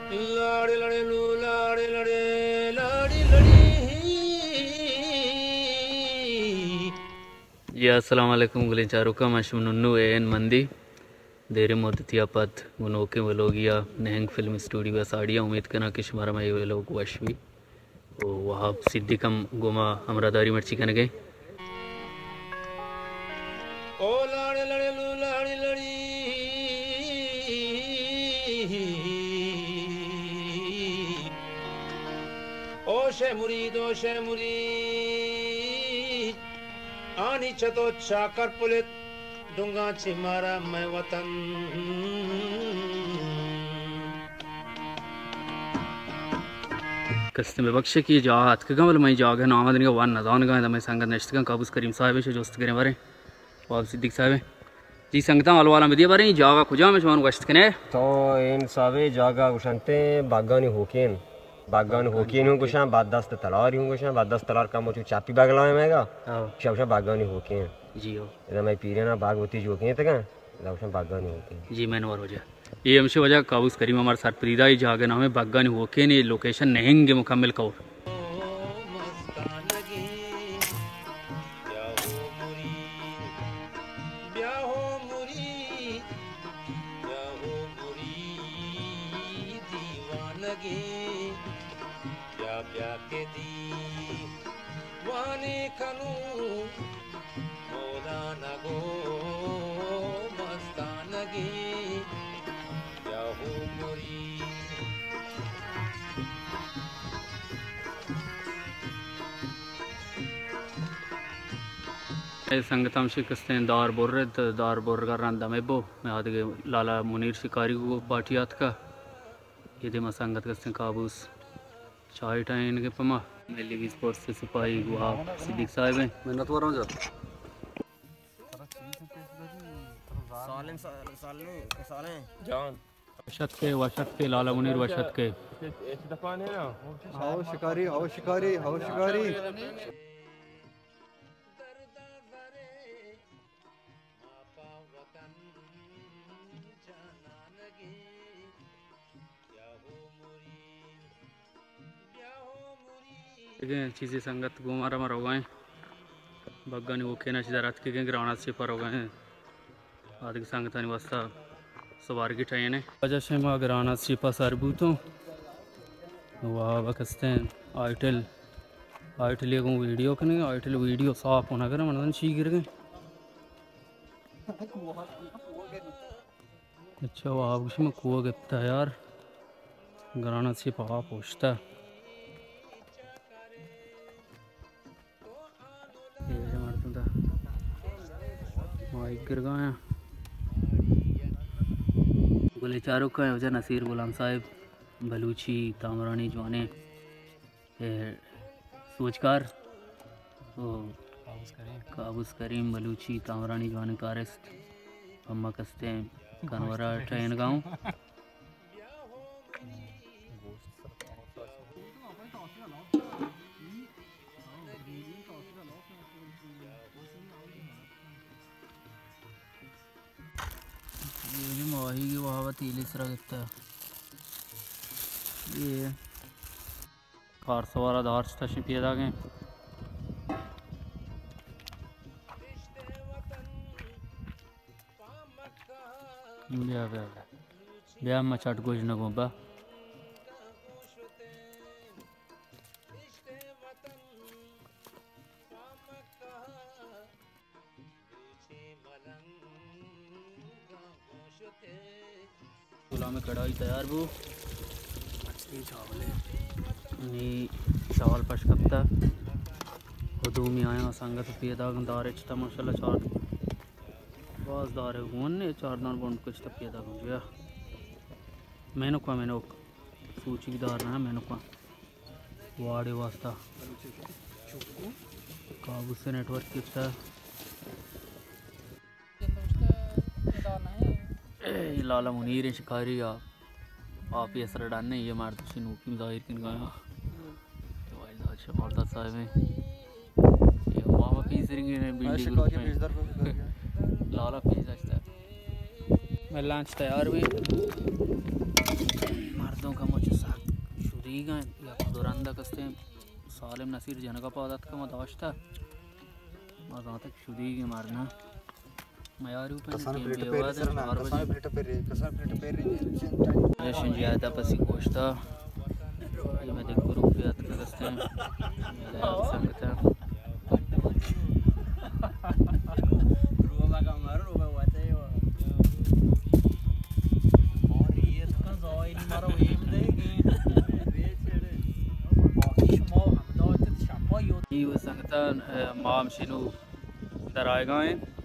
लाड़े लड़े लू लाड़े लड़े लाड़ी लड़ी। या अस्सलाम वालेकुम गुलिंचारुका मशमुन्नु एन मंदी देरे मोदतिया पद गुनोके वलोगिया नहंग फिल्म स्टूडियो साड़िया उम्मीद करना कि शुमारा में ये लोग वशवी ओ वहाँ सिद्दीकम गुमा हमरादारी मर्ची कन गए ओ लाड़े लड़े लू लाड़ी लड़ी ओ शे मुरीद आनी चतो चाकर पुलित डूंगा छिमारा मैं वतन। कस्ते में बख्शे की जात के गमल मैं जाग है नामदनी का वन नजान का मैं संगत नश्त का काबूस करीम साहब से जोस्त करें बारे वाब सिद्दीक साहब जी संगता अलवाला में दिया बारे जागा खुजा में शुमान गश्त कने तो इन सावे जागा उशंते बागानी होकेन हूँ कुछ बाद दस्त तलार हूँ कुछ बाद दस्त तलार का मुझे चापी बाग लाए मैंगा शावशा बागानी होकेन जी हो इधर मैं पीरे ना बाग होती जो के तक शावशा बागानी होकेन जी मैंने और वजह ये हमसे वजह काबूस करीम हमारे साथ प्रीदा ही जागे नाम है बागानी होकेन ये लोकेशन नहेंगे मुकम्मल कौर के दी वाने कनु मोला नगो मस्तानगी या हो मुरी। संगतम शिकस्ते दार बोर का रंदा में बो मैं आदि लाला मुनीर शिकारी को बाटियात का ये दे संगत कस्ते काबूस चाय टाइन के पमा मैं लिवी स्पोर्ट्स से सिपाही गुहा सिद्दीक साहब हैं मैं नतवा रहा हूं साले जान वशत के लाला मुनीर वशत के आओ शिकारी चीज़ें संगत गुमारा मर हो गए बग्गानी वो खेना सीधा रात के ग्राउंड से पर हो गए आदि संगत निवासा सवार की ट्रेन है वजह से माँ ग्राउंड से पास अरबूतों वाह वकस्ते आईटेल ये वीडियो कने आईटेल वीडियो साफ होना कर मन शी गिर गए अच्छा वाह कुछ में कुआ गिरता यार ग्राउंड से पा पूछता गुलिचारुक का वजह नसीर गुलाम साहिब बलूची तामरानी जवाने सोचकार काबूस करीम बलूची तामरानी जवाने कारिस्त अम्मा कस्ते कनवरा ट्रेन गाँव वही की वहाँ तीली सरा गिरता है ये कार सवारा दार स्टेशन पे आ गए ब्याह में चट कुछ न गोबा चूल्हा में कढ़ाई तैयार वो चावल पश कपता में आया संगत पियदा दारे च माशाल्लाह चार बाज दारे ने चार दान बंद कुछ पियदा गया मैंने सूची की दार ना मैंने वाड़े वास्ता काबू से नेटवर्क कितना लाला मुनीर शिकारी आप ही असर डालने ये मार नूकी जाहिर किन गाया शमारदा साहब हैं ये मामा पीस रिंग ने बिल्डिंग लाला पीस अच्छा मैं लंच तैयार हुई मर्दों का मुझे साथ शुरीगा या दुरंदा कस्ते सालिम नसीर जनका पादत का मदाश्ता मज़ा तक शुरीगे मारना मयारू पे जैसे ज़्यादा पसी गोश्ता ये मैं देख ग्रुप पे आते कस्ते संगता रोबा का मारो रोबा वाते हो और ये इसका ज़ाई नहीं मारो ये देगी बेचड़े बाकी शुमार हम तो शापा यो ये संगता माम शिनू दराएगा हैं